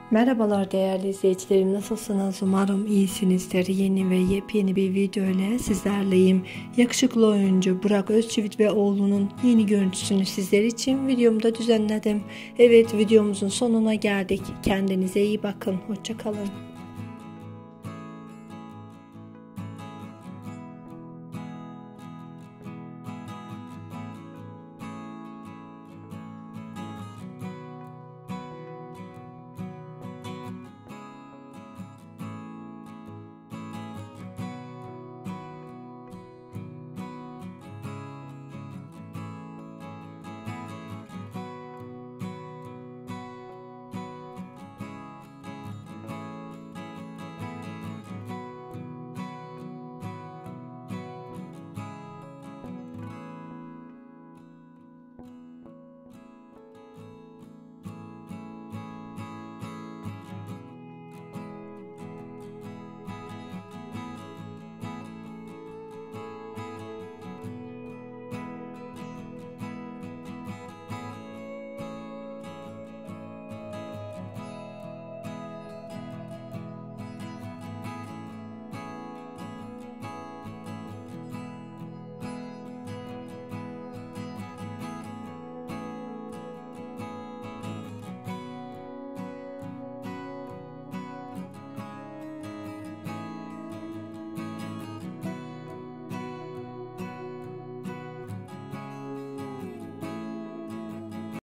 Merhabalar değerli izleyicilerim, nasılsınız? Umarım iyisinizdir. Yeni ve yepyeni bir video ile sizlerleyim. Yakışıklı oyuncu Burak Özçivit ve oğlunun yeni görüntüsünü sizler için videomda düzenledim. Evet, videomuzun sonuna geldik. Kendinize iyi bakın. Hoşça kalın.